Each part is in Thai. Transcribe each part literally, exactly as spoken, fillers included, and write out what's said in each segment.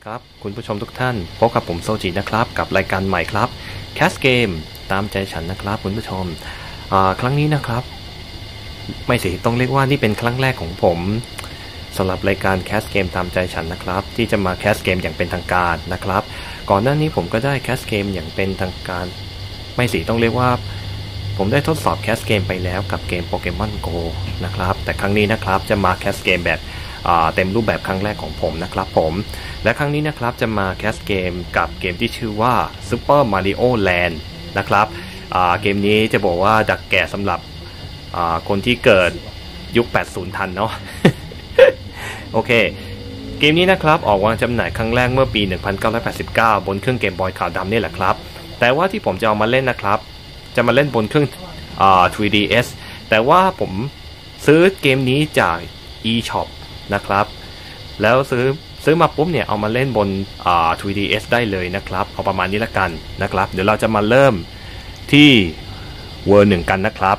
ครับคุณผู้ชมทุกท่านพบกับผมโซจินะครับกับรายการใหม่ครับแคสเกมตามใจฉันนะครับคุณผู้ชมครั้งนี้นะครับไม่สิต้องเรียกว่านี่เป็นครั้งแรกของผมสำหรับรายการแคสเกมตามใจฉันนะครับที่จะมาแคสเกมอย่างเป็นทางการนะครับก่อนหน้านี้ผมก็ได้แคสเกมอย่างเป็นทางการไม่สิต้องเรียกว่าผมได้ทดสอบแคสเกมไปแล้วกับเกมโปเกมอนโกนะครับแต่ครั้งนี้นะครับจะมาแคสเกมแบบเต็มรูปแบบครั้งแรกของผมนะครับผมและครั้งนี้นะครับจะมาแคสเกมกับเกมที่ชื่อว่า Super Mario Land นะครับเกมนี้จะบอกว่าดักแก่สำหรับคนที่เกิดยุคแปดสิบทันเนาะ โอเคเกมนี้นะครับออกวางจำหน่ายครั้งแรกเมื่อปีหนึ่งพันเก้าร้อยแปดสิบเก้าบนเครื่องเกมบอยขาวดำนี่แหละครับแต่ว่าที่ผมจะเอามาเล่นนะครับจะมาเล่นบนเครื่อง ทรี ดี เอส แต่ว่าผมซื้อเกมนี้จาก eShop นะครับแล้วซื้อซื้อมาปุ๊บเนี่ยเอามาเล่นบน ทรี ดี เอส ได้เลยนะครับเอาประมาณนี้ละกันนะครับเดี๋ยวเราจะมาเริ่มที่เวอร์หนึ่งกันนะครับ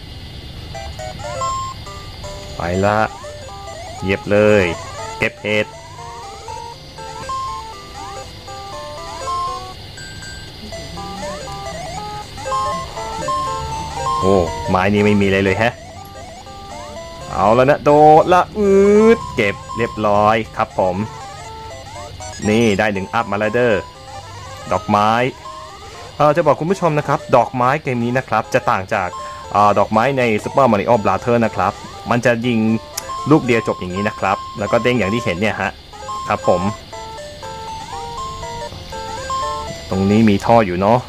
ไปละเย็บเลยเก็บเห็ดโอ้ไม้นี้ไม่มีเลยเลยแฮะเอาแล้วนะโดดละอืดเก็บเรียบร้อยครับผมนี่ได้หนึ่งอัพมาแล้วเด้อดอกไม้เออจะบอกคุณผู้ชมนะครับดอกไม้เกมนี้นะครับจะต่างจากอดอกไม้ใน Super Mario Brothers นะครับมันจะยิงลูกเดียวจบอย่างนี้นะครับแล้วก็เด้งอย่างที่เห็นเนี่ยฮะครับผมตรงนี้มีท่ออยู่เนาะ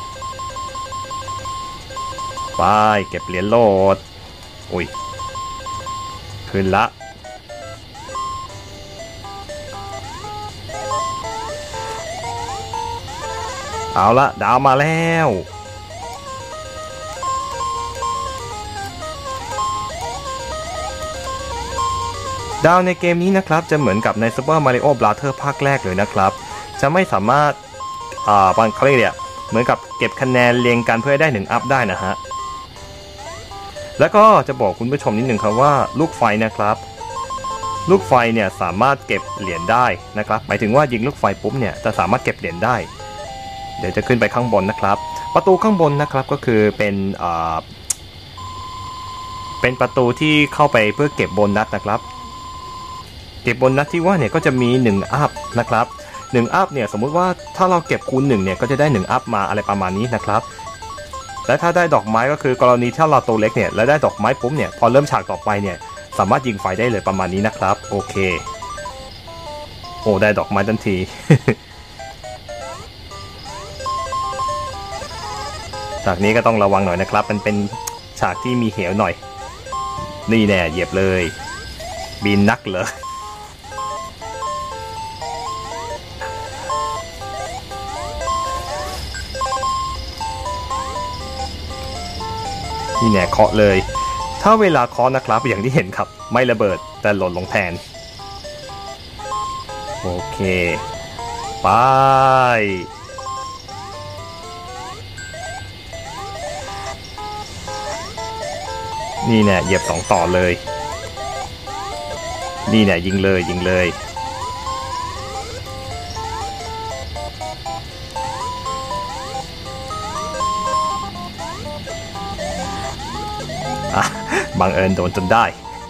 ไปเก็บเหรียญโลดอุ้ยขึ้นละเอาละดาวมาแล้วดาวในเกมนี้นะครับจะเหมือนกับใน Super Mario Brothers ภาคแรกเลยนะครับจะไม่สามารถอ่าบางครั้งเนี่ยเหมือนกับเก็บคะแนนเรียงกันเพื่อได้หนึ่งอัพได้นะฮะแล้วก็จะบอกคุณผู้ชมนิดหนึ่งครับว่าลูกไฟนะครับลูกไฟเนี่ยสามารถเก็บเหรียญได้นะครับหมายถึงว่ายิงลูกไฟปุ๊บเนี่ยจะสามารถเก็บเหรียญได้เดี๋ยวจะขึ้นไปข้างบนนะครับประตูข้างบนนะครับก็คือเป็นอ่าเป็นประตูที่เข้าไปเพื่อเก็บโบนัสนะครับเก็บโบนัสที่ว่าเนี่ยก็จะมีหนึ่งอัพนะครับหนึ่งอัพเนี่ยสมมุติว่าถ้าเราเก็บคูณหนึ่งเนี่ยก็จะได้หนึ่งอัพมาอะไรประมาณนี้นะครับและถ้าได้ดอกไม้ก็คือกรณีถ้าเราตัวเล็กเนี่ยแล้วได้ดอกไม้ปุ๊บเนี่ยพอเริ่มฉากต่อไปเนี่ยสามารถยิงไฟได้เลยประมาณนี้นะครับโอเคโอ้ได้ดอกไม้ทันที ฉากนี้ก็ต้องระวังหน่อยนะครับมันเป็นฉากที่มีเหวหน่อยนี่แน่เหยียบเลยบินนักเหรอนี่แน่เคาะเลยถ้าเวลาเคาะนะครับอย่างที่เห็นครับไม่ระเบิดแต่หล่นลงแทนโอเคไปนี่แน่เหยียบสองต่อเลยนี่แน่ยิงเลยยิงเลยบังเอิญโดนจนได้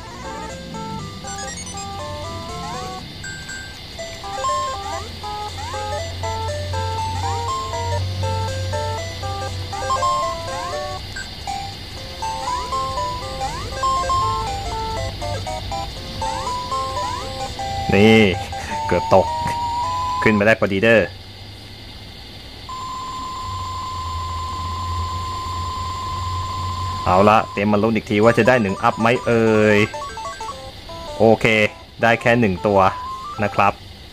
นี่เกือบตกขึ้นมาได้พอดีเด้อเอาละเตรียมมาลุ้นอีกทีว่าจะได้หนึ่งอัพไหมเอ่ยโอเคได้แค่หนึ่งตัวนะครับ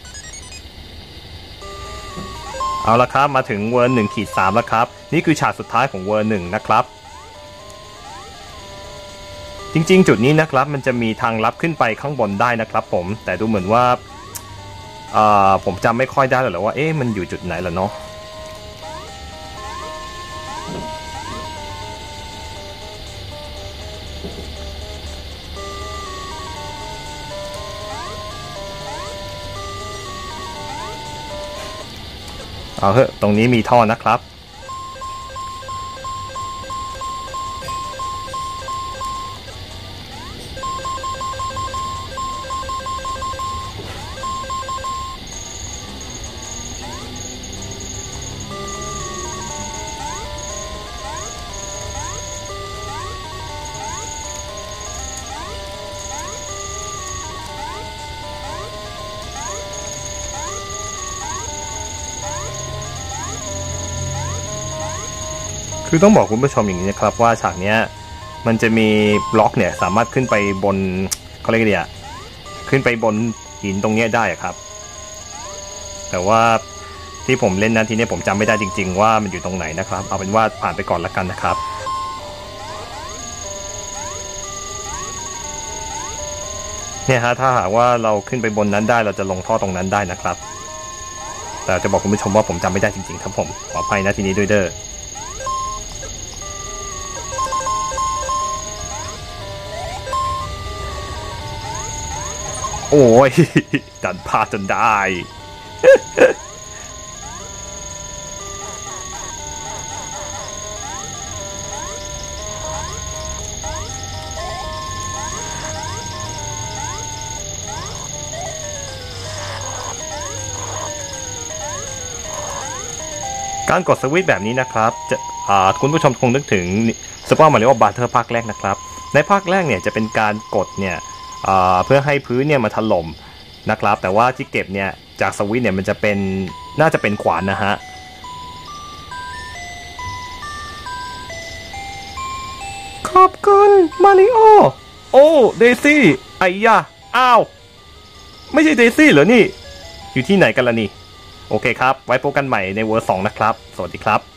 เอาละครับมาถึงเวอร์หนึ่งขีดสามแล้วครับนี่คือฉากสุดท้ายของเวอร์หนึ่งนะครับจริงๆจุดนี้นะครับมันจะมีทางลับขึ้นไปข้างบนได้นะครับผมแต่ดูเหมือนว่าผมจำไม่ค่อยได้หรอกว่าเอ๊ะมันอยู่จุดไหนล่ะเนาะ นเอาเถอะตรงนี้มีท่อนะครับคือต้องบอกคุณผู้ชมอย่างนี้นะครับว่าฉากเนี้ยมันจะมีบล็อกเนี่ยสามารถขึ้นไปบนเขาเรียกอะไรอ่ะขึ้นไปบนหินตรงนี้ได้ครับแต่ว่าที่ผมเล่นนั้นทีนี้ผมจำไม่ได้จริงๆว่ามันอยู่ตรงไหนนะครับเอาเป็นว่าผ่านไปก่อนละกันนะครับเนี่ยฮะถ้าหากว่าเราขึ้นไปบนนั้นได้เราจะลงท่อตรงนั้นได้นะครับแต่จะบอกคุณผู้ชมว่าผมจำไม่ได้จริงๆครับผมขออภัยนะทีนี้ด้วยเด้อโอ้ยดันพลาดจนได้ การกดสวิตช์แบบนี้นะครับจะคุณผู้ชมคงนึกถึง Super Mario Butter ภาคแรกนะครับในภาคแรกเนี่ยจะเป็นการกดเนี่ยเพื่อให้พื้นเนี่ยมาถล่มนะครับแต่ว่าที่เก็บเนี่ยจากสวิตช์เนี่ยมันจะเป็นน่าจะเป็นขวานนะฮะขอบคุณมาริโอโอ้เดซี่ไอ้ยะอ้าวไม่ใช่เดซี่เหรอนี่อยู่ที่ไหนกันล่ะนี่โอเคครับไว้พบกันใหม่ในเวอร์สองนะครับสวัสดีครับ